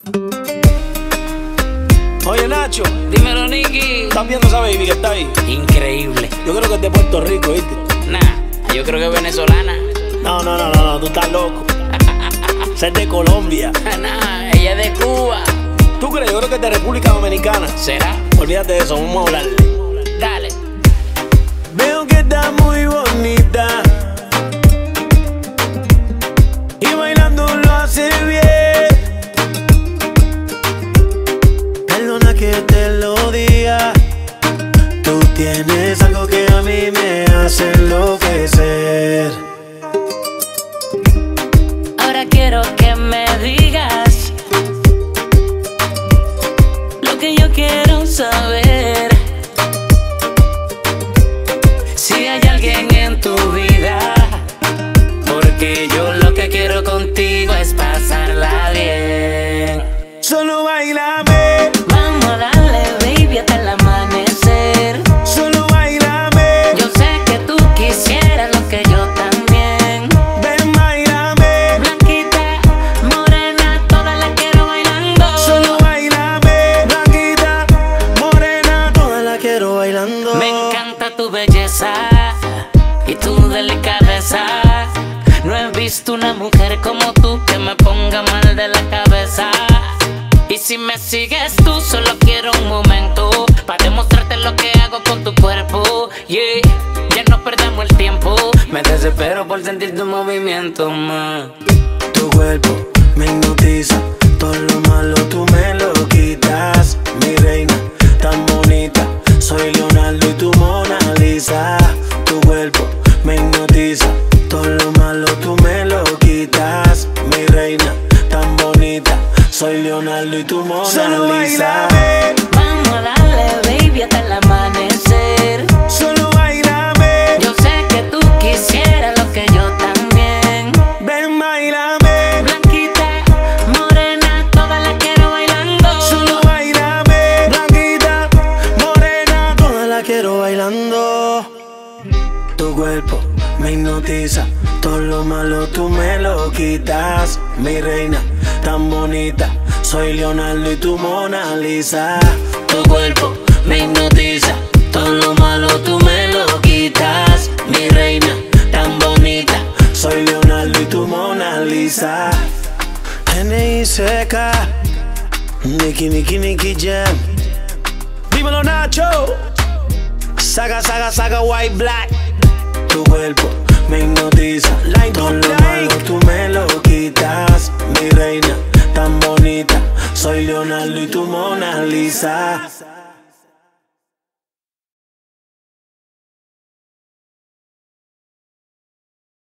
Oye, Nacho. Dímelo, Nicky. ¿Estás viendo esa baby que está ahí? Increíble. Yo creo que es de Puerto Rico, ¿viste? Nah, yo creo que es venezolana. No, tú estás loco. Esa es de Colombia. Nah, ella es de Cuba. ¿Tú crees? Yo creo que es de República Dominicana. ¿Será? Olvídate de eso, vamos a hablarle. Dale. Veo que está muy bonita y bailando lo hace bien. Perdona que te lo diga, tú tienes algo que a mí me hace enloquecer. Ahora quiero que me digas lo que yo quiero saber. Si hay alguien en tu vida, porque yo lo que quiero contigo es pasarla bien. Solo bailame, Vamos a darle, baby, hasta el amanecer. solo bailame, Yo sé que tú quisieras lo que yo también. ven bailame, Blanquita, morena, todas las quiero bailando. solo bailame, blanquita, morena, toda la quiero bailando. Me encanta tu belleza y tu delicadeza. No he visto una mujer como tú que me ponga mal de la cabeza. Y si me sigues tú, solo quiero un momento para demostrarte lo que hago con tu cuerpo. Yeah, ya no perdamos el tiempo. Me desespero por sentir tu movimiento, man. Tu cuerpo me hipnotiza, todo lo malo tú me lo quitas. Mi reina, tan bonita, soy Leonardo y tu Mona Lisa. Tu cuerpo me hipnotiza, todo lo malo tú me lo quitas. Mi reina, tan bonita, soy Leonardo y tu Mona Lisa. Vamos a darle, baby, hasta el amanecer. Solo bailame, Yo sé que tú quisieras lo que yo también. ven bailame, Blanquita, morena, todas las quiero bailando. solo bailame, blanquita, morena, toda la quiero bailando. Tu cuerpo me hipnotiza, todo lo malo tú me lo quitas. Mi reina, tan bonita, soy Leonardo y tu Mona Lisa. Tu cuerpo me hipnotiza, todo lo malo tú me lo quitas. Mi reina, tan bonita, soy Leonardo y tu Mona Lisa. N.I.C.K. Nicky Jam. Dímelo, Nacho. Saga, white, black. Tu cuerpo me hipnotiza, todo lo malo tú me lo quitas. Mi reina, tan bonita, soy Leonardo y tu Mona Lisa.